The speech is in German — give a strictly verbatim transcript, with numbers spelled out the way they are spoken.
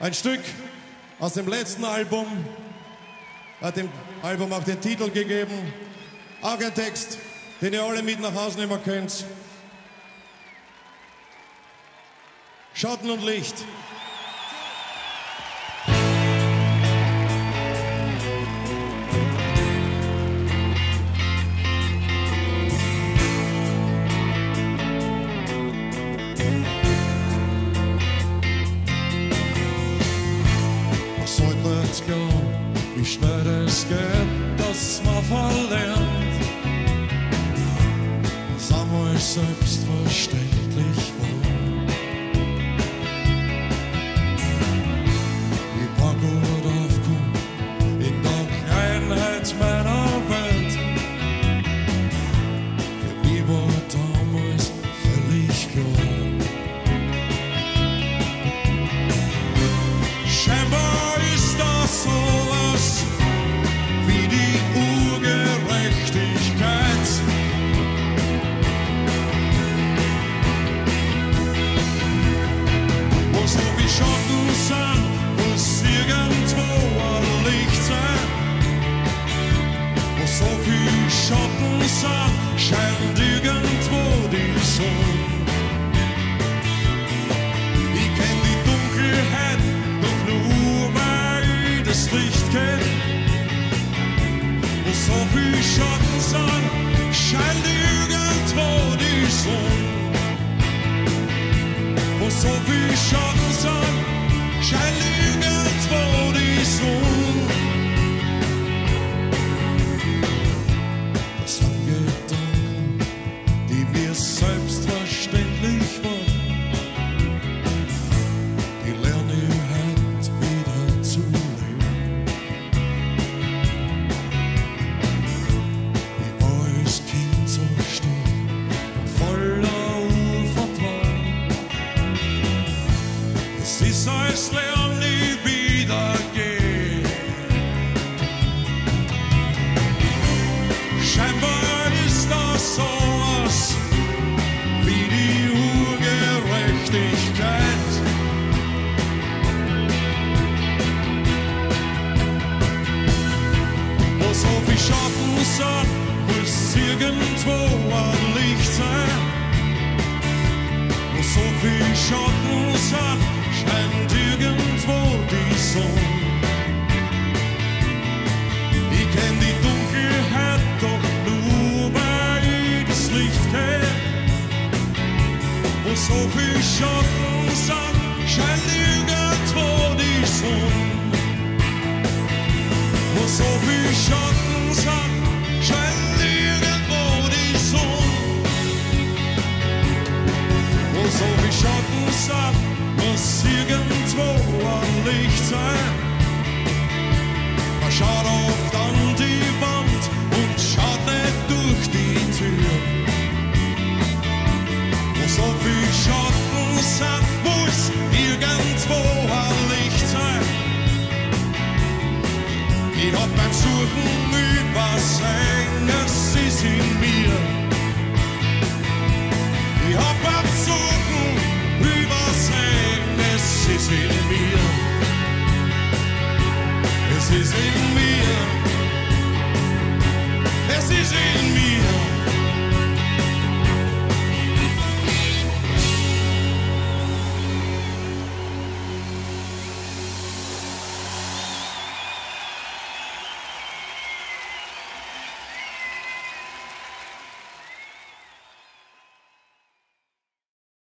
Ein Stück aus dem letzten Album, hat dem Album auch den Titel gegeben. Auch ein Text, den ihr alle mit nach Hause nehmen könnt. Schatten und Licht. Was sollte jetzt gehen, wie schnell es geht, dass man verlernt, was einmal selbstverständlich war. Scheint irgendwo die Sonne. Ich kenn die Dunkelheit doch nur, weil das Licht kennt. Wo so viel Schatten sind, scheint irgendwo die Sonne. Wo so viel Schatten sind, scheint irgendwo die Sonne. Selbstverständlich war, die lerne ich heute wieder zu leben. Wie alles Kind so still, voller Urvertrauen. Es ist, als lerne ich wieder gehen. Scheinbar ist das so was wie die Urgerechtigkeit. Wo so viel Schatten sind, muss irgendwo ein Licht sein. Wo so viel Schatten sind, scheint irgendwo die Sonne. Ich kenn die Dunkelheit doch nur, weil das Licht kennt. Wo so viel Schatten sind, scheint irgendwo die Sonne. Wo so viel Schatten sind, scheint irgendwo die Sonne. Wo so viel Schatten sind, muss irgendwo ein Licht sein. Man schaut oft an die Wand und schaut nicht durch die Tür. So viel Schatten sind, muss irgendwo ein Licht sein. Ich hab beim Suchen übersehen, es ist in mir. Ich hab beim Suchen übersehen, es ist in mir. Es ist in mir.